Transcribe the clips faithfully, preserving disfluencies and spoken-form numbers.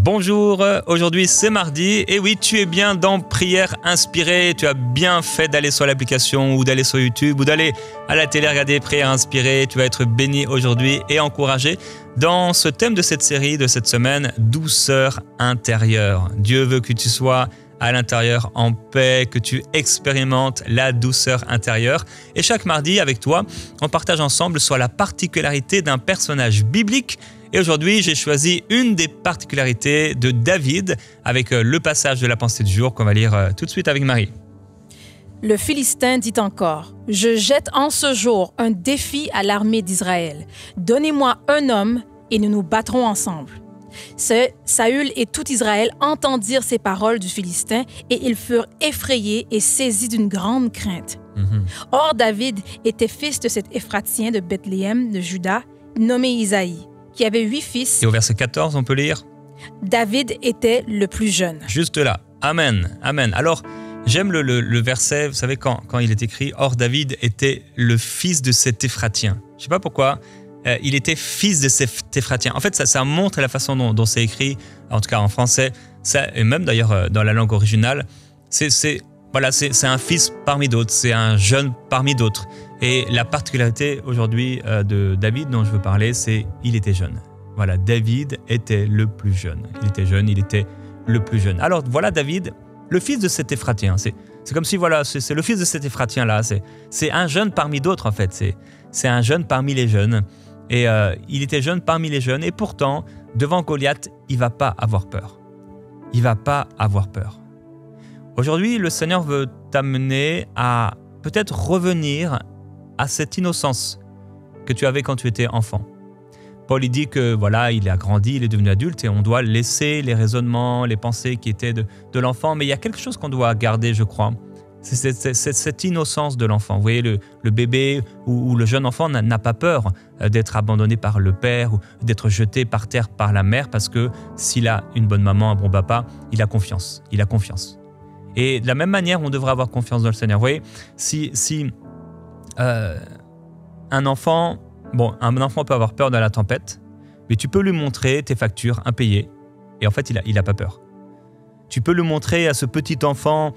Bonjour, aujourd'hui c'est mardi et oui, tu es bien dans Prière Inspirée. Tu as bien fait d'aller sur l'application ou d'aller sur YouTube ou d'aller à la télé regarder Prière Inspirée. Tu vas être béni aujourd'hui et encouragé dans ce thème de cette série, de cette semaine, douceur intérieure. Dieu veut que tu sois à l'intérieur en paix, que tu expérimentes la douceur intérieure. Et chaque mardi, avec toi, on partage ensemble sur la particularité d'un personnage biblique. Et aujourd'hui, j'ai choisi une des particularités de David avec le passage de la pensée du jour qu'on va lire tout de suite avec Marie. Le Philistin dit encore, « Je jette en ce jour un défi à l'armée d'Israël. Donnez-moi un homme et nous nous battrons ensemble. » Saül et tout Israël entendirent ces paroles du Philistin et ils furent effrayés et saisis d'une grande crainte. Mm-hmm. Or, David était fils de cet Éphratien de Bethléem de Juda, nommé Isaïe, qui avait huit fils. Et au verset quatorze, on peut lire ? David était le plus jeune. Juste là. Amen. Amen. Alors, j'aime le, le, le verset, vous savez, quand, quand il est écrit « Or, David était le fils de cet Éphratien ». Je ne sais pas pourquoi. Euh, il était fils de cet Éphratien. En fait, ça, ça montre la façon dont, dont c'est écrit, en tout cas en français, ça, et même d'ailleurs euh, dans la langue originale. C'est, c'est, voilà, c'est, c'est un fils parmi d'autres, c'est un jeune parmi d'autres. Et la particularité aujourd'hui euh, de David dont je veux parler, c'est qu'il était jeune. Voilà, David était le plus jeune. Il était jeune, il était le plus jeune. Alors voilà David, le fils de cet Éphratien. C'est, c'est comme si, voilà, c'est, c'est le fils de cet Éphratien-là. C'est, c'est un jeune parmi d'autres, en fait. C'est, c'est un jeune parmi les jeunes. Et euh, il était jeune parmi les jeunes. Et pourtant, devant Goliath, il ne va pas avoir peur. Il ne va pas avoir peur. Aujourd'hui, le Seigneur veut t'amener à peut-être revenir à cette innocence que tu avais quand tu étais enfant. Paul il dit que voilà, il a grandi, il est devenu adulte et on doit laisser les raisonnements, les pensées qui étaient de, de l'enfant. Mais il y a quelque chose qu'on doit garder, je crois. C'est cette, c'est, c'est cette innocence de l'enfant. Vous voyez, le, le bébé ou, ou le jeune enfant n'a, n'a pas peur d'être abandonné par le père ou d'être jeté par terre par la mère parce que s'il a une bonne maman, un bon papa, il a confiance. Il a confiance. Et de la même manière, on devrait avoir confiance dans le Seigneur. Vous voyez, si, si euh, un enfant, bon, un enfant peut avoir peur de la tempête, mais tu peux lui montrer tes factures impayées et en fait, il n'a il a pas peur. Tu peux le montrer à ce petit enfant,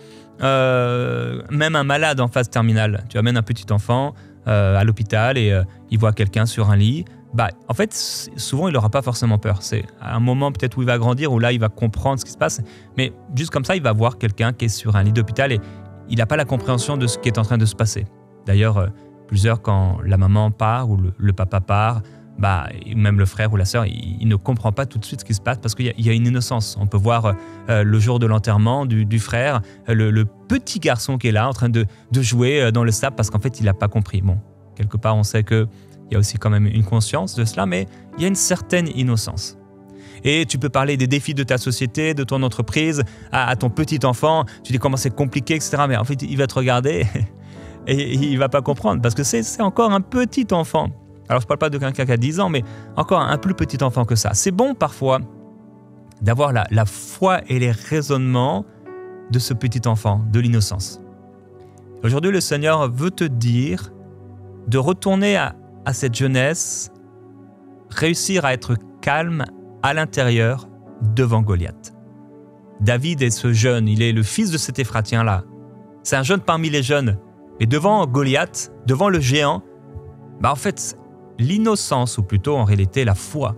euh, même un malade en phase terminale. Tu amènes un petit enfant euh, à l'hôpital et euh, il voit quelqu'un sur un lit. Bah, en fait, souvent, il n'aura pas forcément peur. C'est un moment peut-être où il va grandir, où là, il va comprendre ce qui se passe. Mais juste comme ça, il va voir quelqu'un qui est sur un lit d'hôpital et il n'a pas la compréhension de ce qui est en train de se passer. D'ailleurs, euh, plusieurs, quand la maman part ou le, le papa part, bah, même le frère ou la sœur, il, il ne comprend pas tout de suite ce qui se passe parce qu'il y a, il y a une innocence. On peut voir euh, le jour de l'enterrement du, du frère, le, le petit garçon qui est là en train de, de jouer dans le sable parce qu'en fait, il n'a pas compris. Bon, quelque part, on sait qu'il y a aussi quand même une conscience de cela, mais il y a une certaine innocence. Et tu peux parler des défis de ta société, de ton entreprise, à, à ton petit enfant. Tu dis comment c'est compliqué, et cetera. Mais en fait, il va te regarder et il ne va pas comprendre parce que c'est, c'est encore un petit enfant. Alors, je ne parle pas de quelqu'un qui a dix ans, mais encore un plus petit enfant que ça. C'est bon parfois d'avoir la, la foi et les raisonnements de ce petit enfant, de l'innocence. Aujourd'hui, le Seigneur veut te dire de retourner à, à cette jeunesse, réussir à être calme à l'intérieur devant Goliath. David est ce jeune, il est le fils de cet Éphratien-là. C'est un jeune parmi les jeunes. Et devant Goliath, devant le géant, bah en fait, l'innocence, ou plutôt en réalité la foi,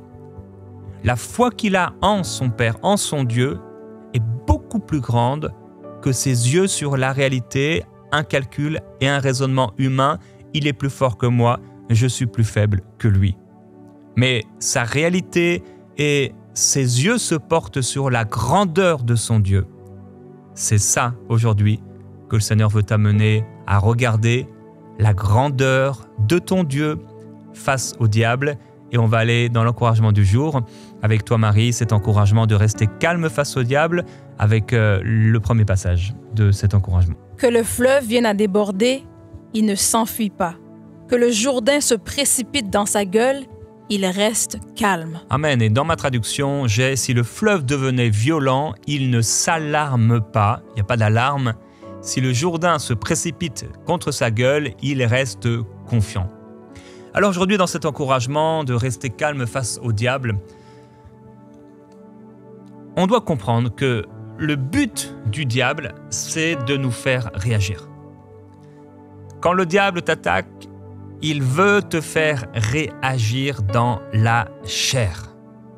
la foi qu'il a en son Père, en son Dieu, est beaucoup plus grande que ses yeux sur la réalité, un calcul et un raisonnement humain. Il est plus fort que moi, je suis plus faible que lui. Mais sa réalité et ses yeux se portent sur la grandeur de son Dieu. C'est ça, aujourd'hui, que le Seigneur veut t'amener à regarder la grandeur de ton Dieu face au diable. Et on va aller dans l'encouragement du jour. Avec toi, Marie, cet encouragement de rester calme face au diable avec euh, le premier passage de cet encouragement. Que le fleuve vienne à déborder, il ne s'enfuit pas. Que le Jourdain se précipite dans sa gueule, il reste calme. Amen. Et dans ma traduction, j'ai « Si le fleuve devenait violent, il ne s'alarme pas ». Il n'y a pas d'alarme. Si le Jourdain se précipite contre sa gueule, il reste confiant. Alors aujourd'hui, dans cet encouragement de rester calme face au diable, on doit comprendre que le but du diable, c'est de nous faire réagir. Quand le diable t'attaque, il veut te faire réagir dans la chair.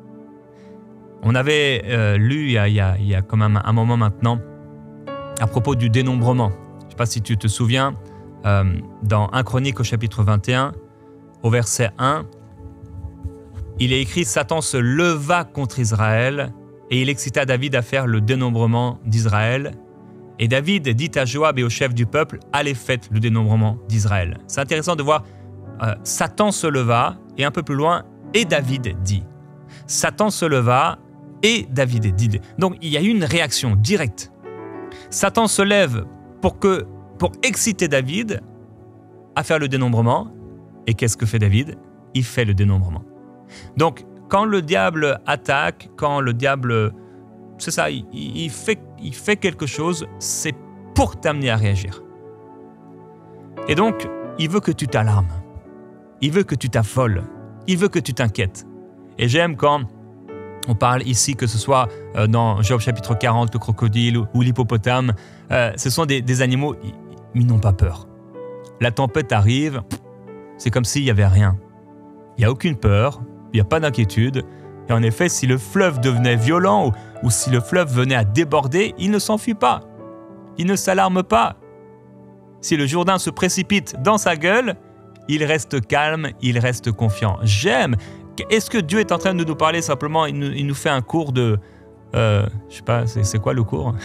On avait euh, lu il y, a, il, y a, il y a quand même un moment maintenant à propos du dénombrement. Je ne sais pas si tu te souviens, euh, dans un Chronique au chapitre vingt et un, au verset un, il est écrit « Satan se leva contre Israël et il excita David à faire le dénombrement d'Israël. Et David dit à Joab et au chef du peuple « Allez, faites le dénombrement d'Israël. » C'est intéressant de voir euh, Satan se leva et un peu plus loin « Et David dit ». Satan se leva et David dit. Donc il y a eu une réaction directe. Satan se lève pour, que, pour exciter David à faire le dénombrement. Et qu'est-ce que fait David? Il fait le dénombrement. Donc, quand le diable attaque, quand le diable, c'est ça, il, il, fait, il fait quelque chose, c'est pour t'amener à réagir. Et donc, il veut que tu t'alarmes. Il veut que tu t'affoles. Il veut que tu t'inquiètes. Et j'aime quand on parle ici, que ce soit dans Job chapitre quarante, le crocodile ou l'hippopotame, euh, ce sont des, des animaux, ils n'ont pas peur. La tempête arrive, c'est comme s'il n'y avait rien. Il n'y a aucune peur, il n'y a pas d'inquiétude. Et en effet, si le fleuve devenait violent ou, ou si le fleuve venait à déborder, il ne s'enfuit pas. Il ne s'alarme pas. Si le Jourdain se précipite dans sa gueule, il reste calme, il reste confiant. J'aime. Est-ce que Dieu est en train de nous parler simplement, il nous, il nous fait un cours de... Euh, je sais pas, c'est, c'est quoi le cours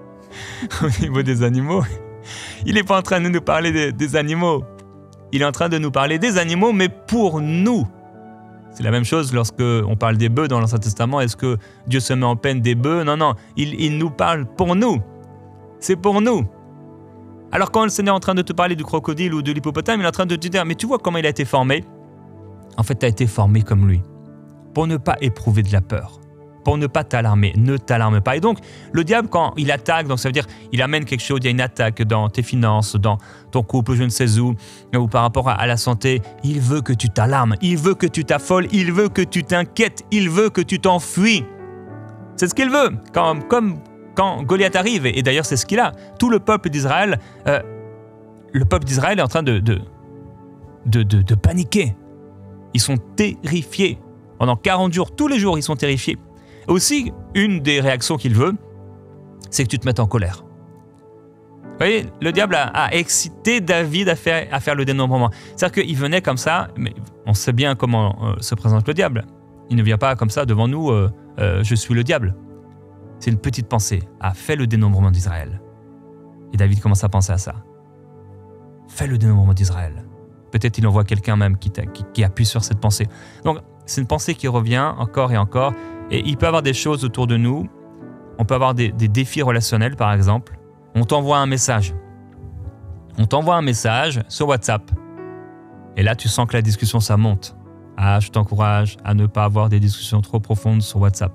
au niveau des animaux? Il n'est pas en train de nous parler des, des animaux. Il est en train de nous parler des animaux, mais pour nous. C'est la même chose lorsque on parle des bœufs dans l'Ancien Testament. Est-ce que Dieu se met en peine des bœufs? Non, non, il, il nous parle pour nous. C'est pour nous. Alors quand le Seigneur est en train de te parler du crocodile ou de l'hippopotame, il est en train de te dire, mais tu vois comment il a été formé? En fait, tu as été formé comme lui, pour ne pas éprouver de la peur, pour ne pas t'alarmer. Ne t'alarme pas. Et donc, le diable, quand il attaque, donc ça veut dire il amène quelque chose, il y a une attaque dans tes finances, dans ton couple, je ne sais où, ou par rapport à, à la santé, il veut que tu t'alarmes, il veut que tu t'affoles, il veut que tu t'inquiètes, il veut que tu t'enfuis. C'est ce qu'il veut, quand, comme quand Goliath arrive, et d'ailleurs c'est ce qu'il a. Tout le peuple d'Israël, euh, le peuple d'Israël est en train de, de, de, de, de paniquer. Ils sont terrifiés. Pendant quarante jours, tous les jours, ils sont terrifiés. Aussi, une des réactions qu'il veut, c'est que tu te mettes en colère. Vous voyez, le diable a, a excité David à faire, à faire le dénombrement. C'est-à-dire qu'il venait comme ça, mais on sait bien comment euh, se présente le diable. Il ne vient pas comme ça devant nous, euh, euh, je suis le diable. C'est une petite pensée. Ah, fais le dénombrement d'Israël. Et David commence à penser à ça. Fais le dénombrement d'Israël. Peut-être il envoie quelqu'un même qui, qui, qui appuie sur cette pensée. Donc, c'est une pensée qui revient encore et encore. Et il peut y avoir des choses autour de nous. On peut avoir des, des défis relationnels, par exemple. On t'envoie un message. On t'envoie un message sur WhatsApp. Et là, tu sens que la discussion, ça monte. Ah, je t'encourage à ne pas avoir des discussions trop profondes sur WhatsApp.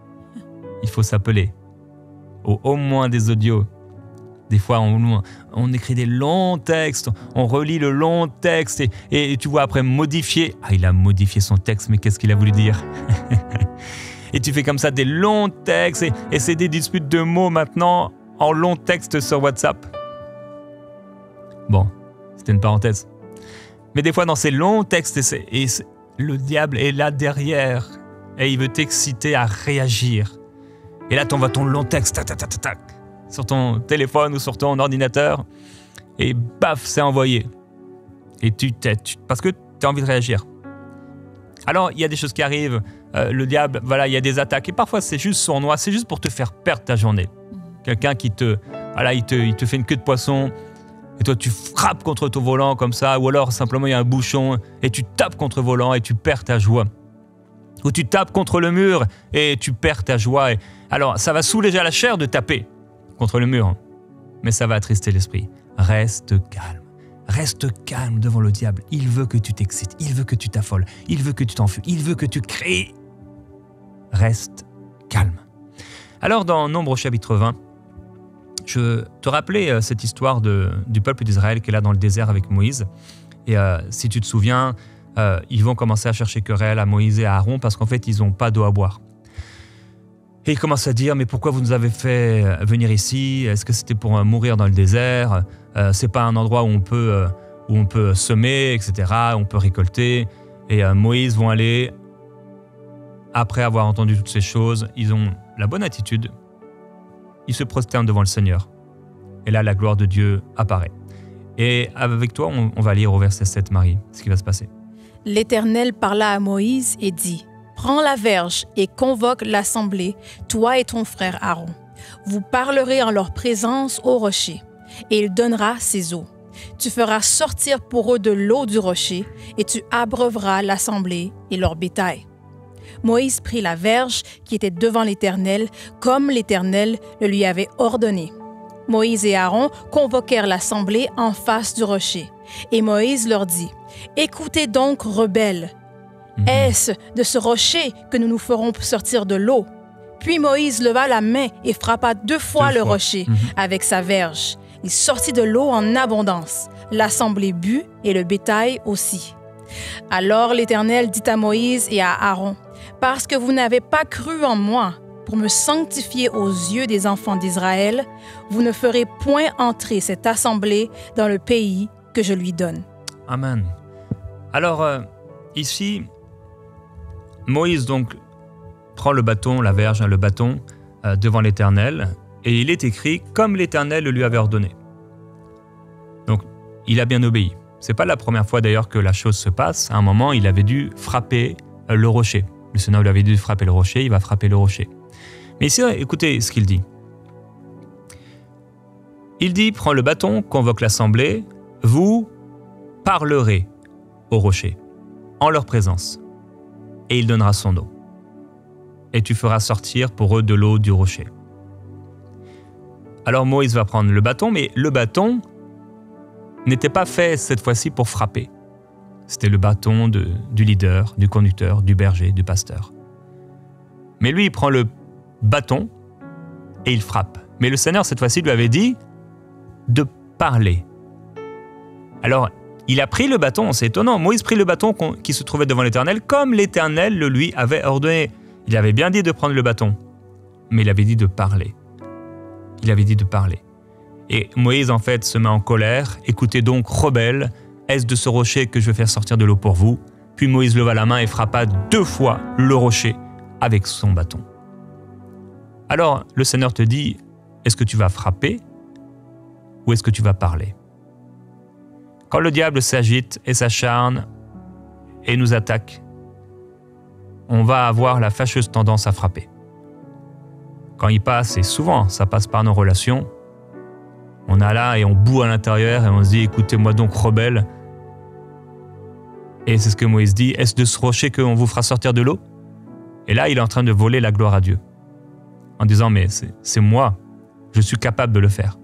Il faut s'appeler. Ou au moins des audios. Des fois, on, on écrit des longs textes, on relit le long texte et, et tu vois après modifier. Ah, il a modifié son texte, mais qu'est-ce qu'il a voulu dire? Et tu fais comme ça des longs textes et, et c'est des disputes de mots maintenant en long texte sur WhatsApp. Bon, c'était une parenthèse. Mais des fois, dans ces longs textes, et c'est, et c'est, le diable est là derrière et il veut t'exciter à réagir. Et là, tu envoies ton long texte, tac, tac, tac, tac, sur ton téléphone ou sur ton ordinateur, et baf, c'est envoyé. Et tu t'aides, parce que tu as envie de réagir. Alors, il y a des choses qui arrivent, euh, le diable, voilà, il y a des attaques, et parfois c'est juste sournois, c'est juste pour te faire perdre ta journée. Quelqu'un qui te, voilà, il te, il te fait une queue de poisson, et toi tu frappes contre ton volant comme ça, ou alors simplement il y a un bouchon, et tu tapes contre le volant et tu perds ta joie. Ou tu tapes contre le mur et tu perds ta joie. Et alors, ça va soulager la chair de taper contre le mur, mais ça va attrister l'esprit. Reste calme. Reste calme devant le diable. Il veut que tu t'excites. Il veut que tu t'affoles. Il veut que tu t'enfuis. Il veut que tu cries. Reste calme. Alors, dans Nombre chapitre vingt, je te rappelais cette histoire de, du peuple d'Israël qui est là dans le désert avec Moïse. Et euh, si tu te souviens, euh, ils vont commencer à chercher querelle à Moïse et à Aaron parce qu'en fait, ils n'ont pas d'eau à boire. Et il commence à dire, mais pourquoi vous nous avez fait venir ici? Est-ce que c'était pour euh, mourir dans le désert? euh, C'est pas un endroit où on peut, euh, où on peut semer, et cetera, où on peut récolter. Et euh, Moïse vont aller, après avoir entendu toutes ces choses, ils ont la bonne attitude. Ils se prosternent devant le Seigneur. Et là, la gloire de Dieu apparaît. Et avec toi, on, on va lire au verset sept, Marie, ce qui va se passer. L'Éternel parla à Moïse et dit, « Prends la verge et convoque l'assemblée, toi et ton frère Aaron. Vous parlerez en leur présence au rocher, et il donnera ses eaux. Tu feras sortir pour eux de l'eau du rocher, et tu abreuveras l'assemblée et leur bétail. » Moïse prit la verge qui était devant l'Éternel, comme l'Éternel le lui avait ordonné. Moïse et Aaron convoquèrent l'assemblée en face du rocher. Et Moïse leur dit, « Écoutez donc, rebelles, mmh. est-ce de ce rocher que nous nous ferons sortir de l'eau? » Puis Moïse leva la main et frappa deux fois deux le fois. rocher mmh. avec sa verge. Il sortit de l'eau en abondance. L'assemblée but et le bétail aussi. Alors l'Éternel dit à Moïse et à Aaron, « Parce que vous n'avez pas cru en moi, pour me sanctifier aux yeux des enfants d'Israël, vous ne ferez point entrer cette assemblée dans le pays que je lui donne. » Amen. Alors, euh, ici, Moïse donc prend le bâton, la verge, hein, le bâton, euh, devant l'Éternel, et il est écrit comme l'Éternel le lui avait ordonné. Donc, il a bien obéi. C'est pas la première fois d'ailleurs que la chose se passe. À un moment, il avait dû frapper euh, le rocher. Le Seigneur lui avait dû frapper le rocher, il va frapper le rocher. Mais ici, écoutez ce qu'il dit. Il dit, prends le bâton, convoque l'assemblée, vous parlerez au rocher, en leur présence, et il donnera son eau. Et tu feras sortir pour eux de l'eau du rocher. Alors Moïse va prendre le bâton, mais le bâton n'était pas fait cette fois-ci pour frapper. C'était le bâton de, du leader, du conducteur, du berger, du pasteur. Mais lui, il prend le bâton et il frappe. Mais le Seigneur, cette fois-ci, lui avait dit de parler. Alors, il a pris le bâton, c'est étonnant. Moïse prit le bâton qui se trouvait devant l'Éternel, comme l'Éternel le lui avait ordonné. Il avait bien dit de prendre le bâton, mais il avait dit de parler. Il avait dit de parler. Et Moïse, en fait, se met en colère. « Écoutez donc, rebelles, est-ce de ce rocher que je vais faire sortir de l'eau pour vous ?» Puis Moïse leva la main et frappa deux fois le rocher avec son bâton. Alors, le Seigneur te dit, est-ce que tu vas frapper ou est-ce que tu vas parler? Quand le diable s'agite et s'acharne et nous attaque, on va avoir la fâcheuse tendance à frapper. Quand il passe, et souvent ça passe par nos relations, on a là et on boue à l'intérieur et on se dit, écoutez-moi donc rebelle. Et c'est ce que Moïse dit, est-ce de ce rocher qu'on vous fera sortir de l'eau? Et là, il est en train de voler la gloire à Dieu. En disant, mais c'est, c'est moi, je suis capable de le faire.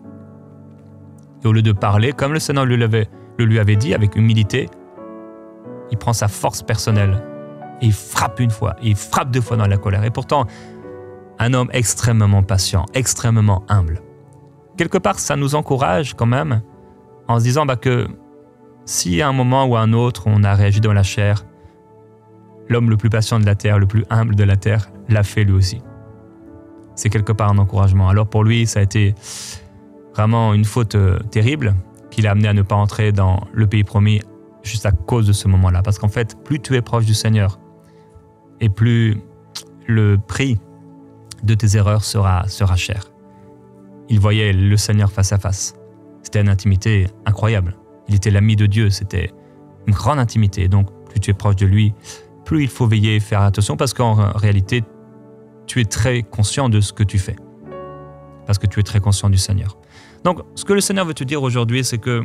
Et au lieu de parler, comme le Seigneur le, l'avait, le lui avait dit, avec humilité, il prend sa force personnelle et il frappe une fois, et il frappe deux fois dans la colère. Et pourtant, un homme extrêmement patient, extrêmement humble. Quelque part, ça nous encourage quand même, en se disant bah, que si à un moment ou à un autre, on a réagi dans la chair, l'homme le plus patient de la terre, le plus humble de la terre, l'a fait lui aussi. C'est quelque part un encouragement. Alors pour lui, ça a été vraiment une faute euh, terrible qui l'a amené à ne pas entrer dans le pays promis juste à cause de ce moment-là. Parce qu'en fait, plus tu es proche du Seigneur et plus le prix de tes erreurs sera, sera cher. Il voyait le Seigneur face à face. C'était une intimité incroyable. Il était l'ami de Dieu, c'était une grande intimité. Donc, plus tu es proche de lui, plus il faut veiller et faire attention parce qu'en réalité, tu es très conscient de ce que tu fais. Parce que tu es très conscient du Seigneur. Donc, ce que le Seigneur veut te dire aujourd'hui, c'est que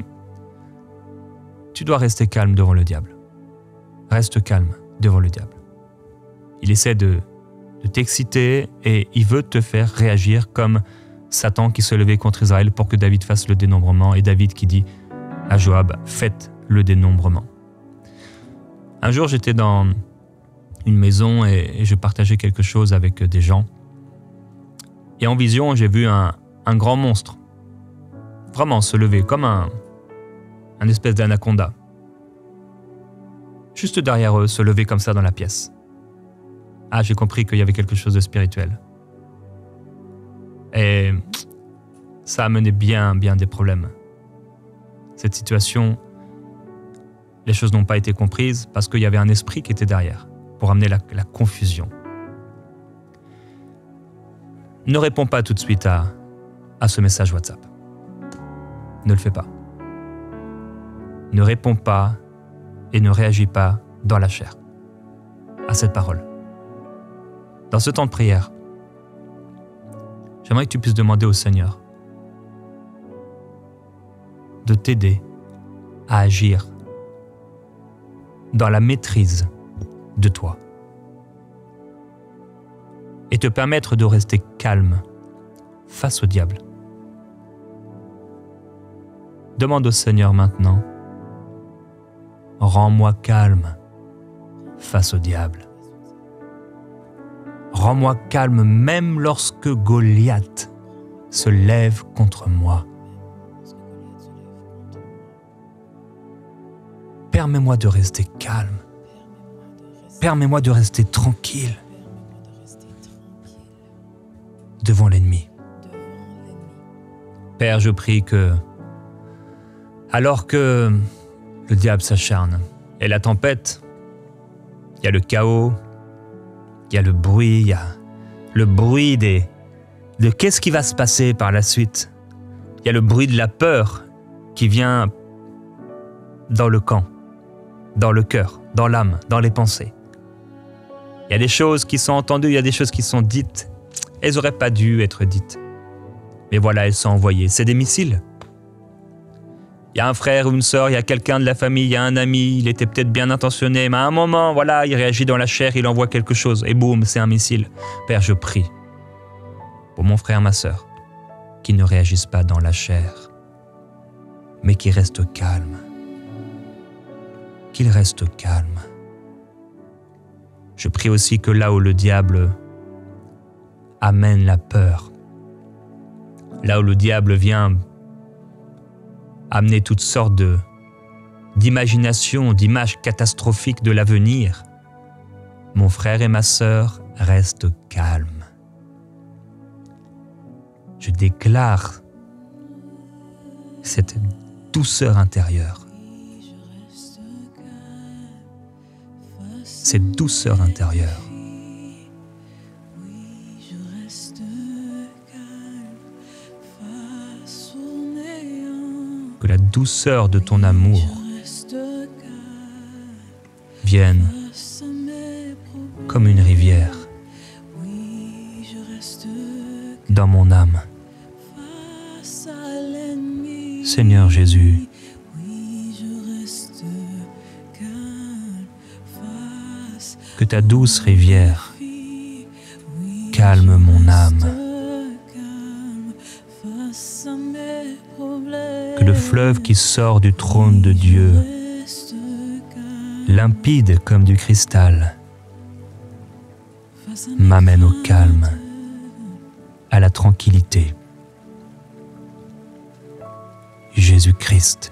tu dois rester calme devant le diable. Reste calme devant le diable. Il essaie de, de t'exciter et il veut te faire réagir comme Satan qui se levait contre Israël pour que David fasse le dénombrement et David qui dit à Joab, faites le dénombrement. Un jour, j'étais dans une maison et, et je partageais quelque chose avec des gens. Et en vision, j'ai vu un, un grand monstre vraiment se lever comme un, un espèce d'anaconda. Juste derrière eux, se lever comme ça dans la pièce. Ah, j'ai compris qu'il y avait quelque chose de spirituel. Et ça a mené bien, bien des problèmes. Cette situation, les choses n'ont pas été comprises parce qu'il y avait un esprit qui était derrière pour amener la, la confusion. Ne réponds pas tout de suite à, à ce message WhatsApp. Ne le fais pas. Ne réponds pas et ne réagis pas dans la chair à cette parole. Dans ce temps de prière, j'aimerais que tu puisses demander au Seigneur de t'aider à agir dans la maîtrise de toi et te permettre de rester calme face au diable. Demande au Seigneur maintenant, rends-moi calme face au diable. Rends-moi calme même lorsque Goliath se lève contre moi. Permets-moi de rester calme. Permets-moi de rester tranquille devant l'ennemi. Père, je prie que, alors que le diable s'acharne et la tempête, il y a le chaos, il y a le bruit, il y a le bruit des, de qu'est-ce qui va se passer par la suite. Il y a le bruit de la peur qui vient dans le camp, dans le cœur, dans l'âme, dans les pensées. Il y a des choses qui sont entendues, il y a des choses qui sont dites. Elles n'auraient pas dû être dites. Mais voilà, elles sont envoyées. C'est des missiles. Il y a un frère ou une sœur, il y a quelqu'un de la famille, il y a un ami, il était peut-être bien intentionné, mais à un moment, voilà, il réagit dans la chair, il envoie quelque chose, et boum, c'est un missile. Père, je prie pour mon frère, ma sœur, qui ne réagissent pas dans la chair, mais qui restent calmes. Qu'ils restent calmes. Je prie aussi que là où le diable amène la peur, là où le diable vient amener toutes sortes de, d'imaginations, d'images catastrophiques de l'avenir, mon frère et ma sœur restent calmes. Je déclare cette douceur intérieure, cette douceur intérieure. Que la douceur de ton amour vienne comme une rivière dans mon âme. Seigneur Jésus, que ta douce rivière calme mon âme. Que le fleuve qui sort du trône de Dieu, limpide comme du cristal, m'amène au calme, à la tranquillité. Jésus-Christ.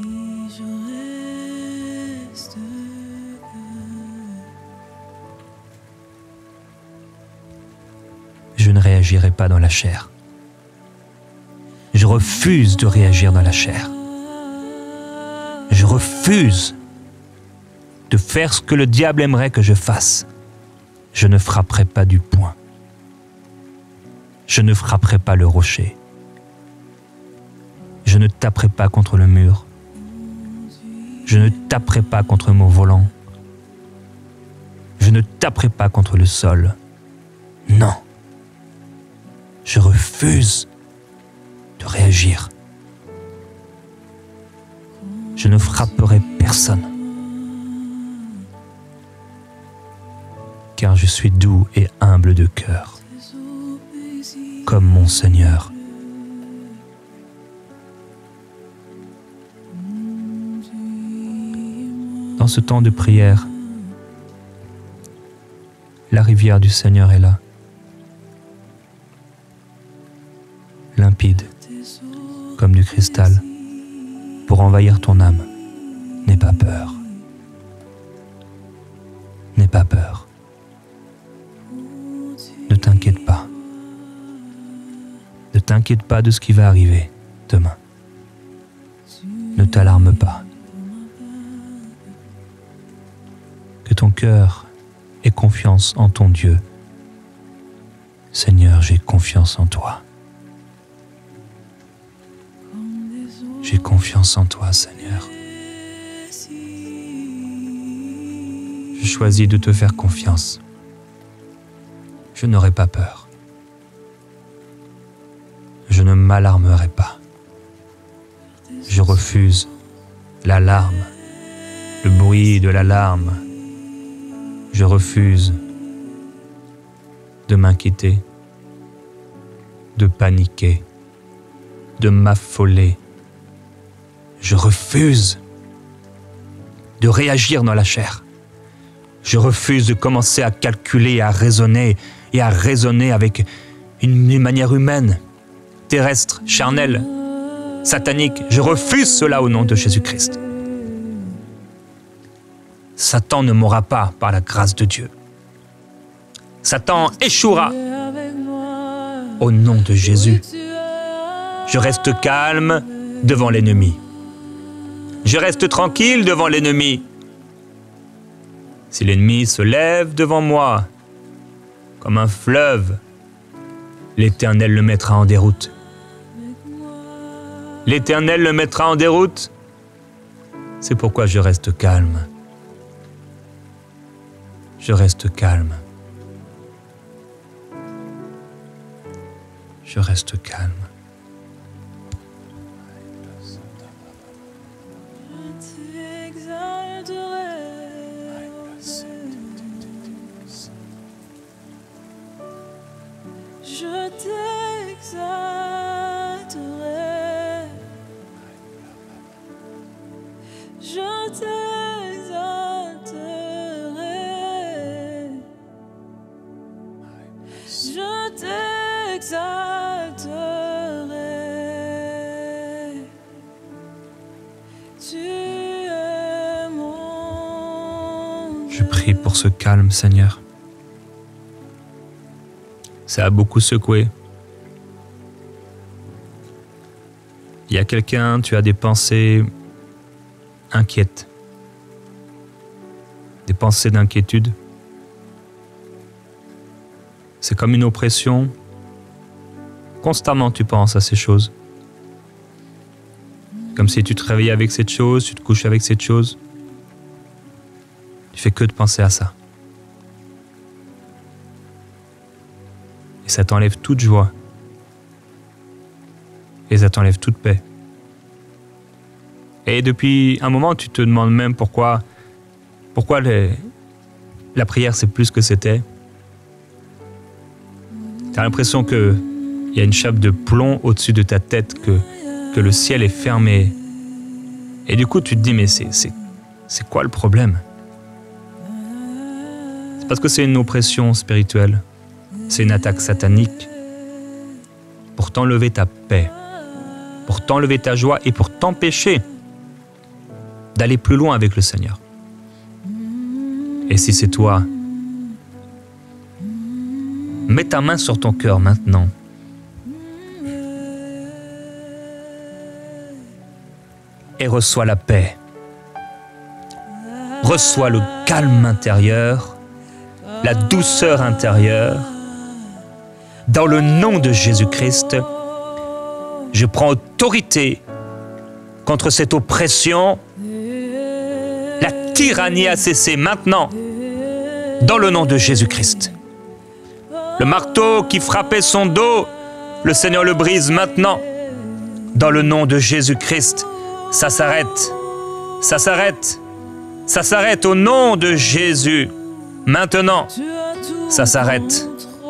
Je ne réagirai pas dans la chair. Je refuse de réagir dans la chair. Je refuse de faire ce que le diable aimerait que je fasse. Je ne frapperai pas du poing. Je ne frapperai pas le rocher. Je ne taperai pas contre le mur. Je ne taperai pas contre mon volant. Je ne taperai pas contre le sol. Non. Je refuse de réagir. Je ne frapperai personne, car je suis doux et humble de cœur, comme mon Seigneur. Dans ce temps de prière, la rivière du Seigneur est là, limpide, comme du cristal, pour envahir ton âme. N'aie pas peur. N'aie pas peur. Ne t'inquiète pas. t'inquiète pas de ce qui va arriver demain. Ne t'alarme pas. Que ton cœur ait confiance en ton Dieu. Seigneur, j'ai confiance en toi. J'ai confiance en toi, Seigneur. Je choisis de te faire confiance. Je n'aurai pas peur. Je ne m'alarmerai pas. Je refuse l'alarme, le bruit de l'alarme. Je refuse de m'inquiéter, de paniquer, de m'affoler. Je refuse de réagir dans la chair. Je refuse de commencer à calculer, à raisonner et à raisonner avec une, une manière humaine, terrestre, charnelle, satanique. Je refuse cela au nom de Jésus-Christ. Satan ne mourra pas par la grâce de Dieu. Satan échouera au nom de Jésus. Je reste calme devant l'ennemi. Je reste tranquille devant l'ennemi. Si l'ennemi se lève devant moi, comme un fleuve, l'Éternel le mettra en déroute. L'Éternel le mettra en déroute. C'est pourquoi je reste calme. Je reste calme. Je reste calme. Je t'exalterai, je t'exalterai, je t'exalterai, tu es mon Dieu. Je prie pour ce calme, Seigneur. Ça a beaucoup secoué. Il y a quelqu'un, tu as des pensées inquiètes, des pensées d'inquiétude. C'est comme une oppression. Constamment, tu penses à ces choses. Comme si tu te réveillais avec cette chose, tu te couches avec cette chose. Tu fais que de penser à ça. Et ça t'enlève toute joie. Et ça t'enlève toute paix. Et depuis un moment, tu te demandes même pourquoi, pourquoi les, la prière, c'est plus que c'était. Tu as l'impression qu'il y a une chape de plomb au-dessus de ta tête, que, que le ciel est fermé. Et du coup, tu te dis, mais c'est, c'est, c'est quoi le problème? C'est parce que c'est une oppression spirituelle. C'est une attaque satanique pour t'enlever ta paix, pour t'enlever ta joie et pour t'empêcher d'aller plus loin avec le Seigneur. Et si c'est toi, mets ta main sur ton cœur maintenant. Et reçois la paix. Reçois le calme intérieur, la douceur intérieure. Dans le nom de Jésus-Christ, je prends autorité contre cette oppression. La tyrannie a cessé maintenant, dans le nom de Jésus-Christ. Le marteau qui frappait son dos, le Seigneur le brise maintenant, dans le nom de Jésus-Christ. Ça s'arrête, ça s'arrête, ça s'arrête au nom de Jésus. Maintenant, ça s'arrête.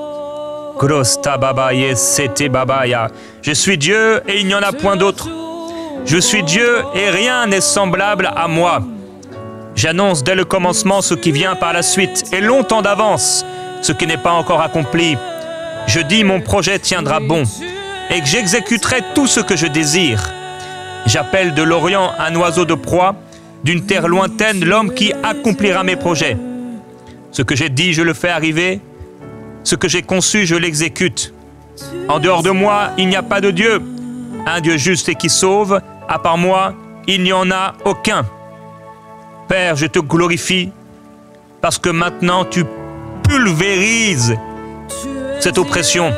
Je suis Dieu et il n'y en a point d'autre. Je suis Dieu et rien n'est semblable à moi. J'annonce dès le commencement ce qui vient par la suite et longtemps d'avance ce qui n'est pas encore accompli. Je dis mon projet tiendra bon et que j'exécuterai tout ce que je désire. J'appelle de l'Orient un oiseau de proie, d'une terre lointaine l'homme qui accomplira mes projets. Ce que j'ai dit, je le fais arriver. Ce que j'ai conçu, je l'exécute. En dehors de moi, il n'y a pas de Dieu. Un Dieu juste et qui sauve. À part moi, il n'y en a aucun. Père, je te glorifie parce que maintenant tu pulvérises cette oppression.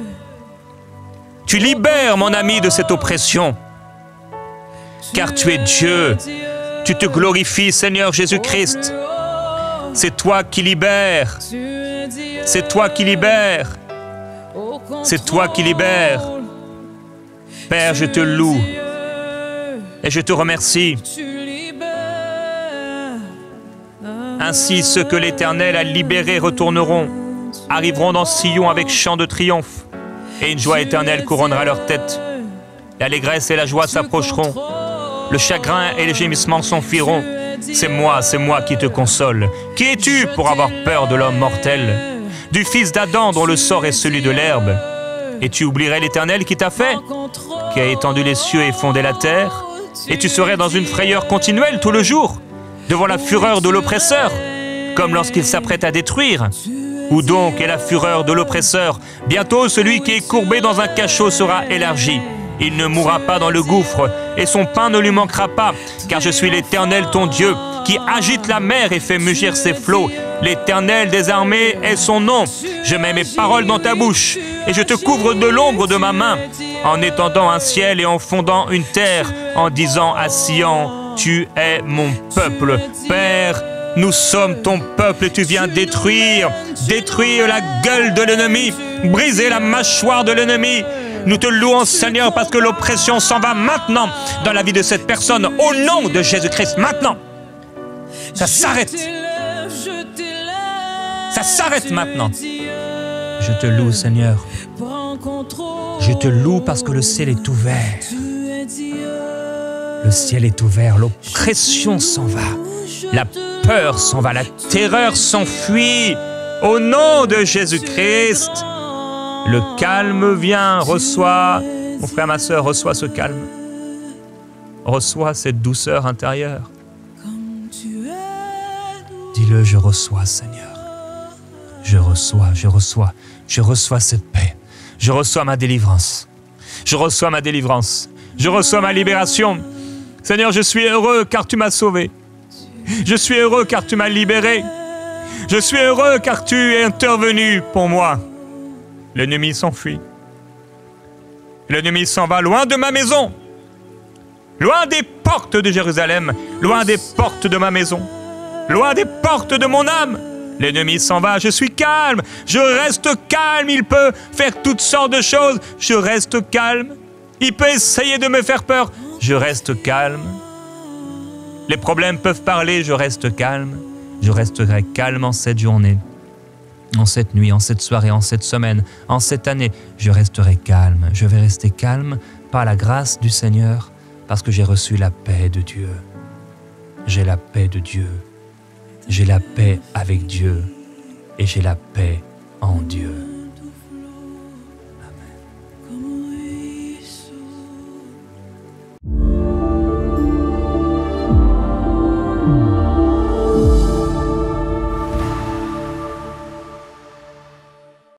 Tu libères mon ami de cette oppression. Car tu es Dieu. Tu te glorifies, Seigneur Jésus-Christ. C'est toi qui libères. C'est toi qui libères. C'est toi qui libères. Père, je te loue et je te remercie. Ainsi, ceux que l'Éternel a libérés retourneront, arriveront dans Sion avec chant de triomphe, et une joie éternelle couronnera leur tête. L'allégresse et la joie s'approcheront, le chagrin et les gémissements s'enfuiront. C'est moi, c'est moi qui te console. Qui es-tu pour avoir peur de l'homme mortel, du fils d'Adam dont le sort est celui de l'herbe? Et tu oublierais l'Éternel qui t'a fait, qui a étendu les cieux et fondé la terre, et tu serais dans une frayeur continuelle tout le jour, devant la fureur de l'oppresseur, comme lorsqu'il s'apprête à détruire. Où donc est la fureur de l'oppresseur? Bientôt celui qui est courbé dans un cachot sera élargi. Il ne mourra pas dans le gouffre, et son pain ne lui manquera pas, car je suis l'Éternel ton Dieu, qui agite la mer et fait mugir ses flots. L'Éternel des armées est son nom. Je mets mes paroles dans ta bouche, et je te couvre de l'ombre de ma main, en étendant un ciel et en fondant une terre, en disant à Sion, tu es mon peuple. Père, nous sommes ton peuple et tu viens détruire, détruire la gueule de l'ennemi, briser la mâchoire de l'ennemi. Nous te louons, Seigneur, parce que l'oppression s'en va maintenant dans la vie de cette personne, au nom de Jésus-Christ, maintenant. Ça s'arrête. Ça s'arrête maintenant. Je te loue, Seigneur. Je te loue parce que le ciel est ouvert. Le ciel est ouvert, l'oppression s'en va. La peur s'en va, la terreur s'enfuit. Au nom de Jésus-Christ, le calme vient, reçois, mon frère, ma sœur, reçois ce calme. Reçois cette douceur intérieure. Dis-le, je reçois, Seigneur. Je reçois, je reçois, je reçois cette paix. Je reçois ma délivrance. Je reçois ma délivrance. Je reçois ma libération. Seigneur, je suis heureux car tu m'as sauvé. Je suis heureux car tu m'as libéré. Je suis heureux car tu es intervenu pour moi. L'ennemi s'enfuit. L'ennemi s'en va loin de ma maison. Loin des portes de Jérusalem. Loin des portes de ma maison. Loin des portes de mon âme. L'ennemi s'en va, je suis calme. Je reste calme. Il peut faire toutes sortes de choses. Je reste calme. Il peut essayer de me faire peur. Je reste calme. Les problèmes peuvent parler, je reste calme. Je resterai calme en cette journée, en cette nuit, en cette soirée, en cette semaine, en cette année. Je resterai calme. Je vais rester calme par la grâce du Seigneur, parce que j'ai reçu la paix de Dieu. J'ai la paix de Dieu. J'ai la paix avec Dieu et j'ai la paix en Dieu.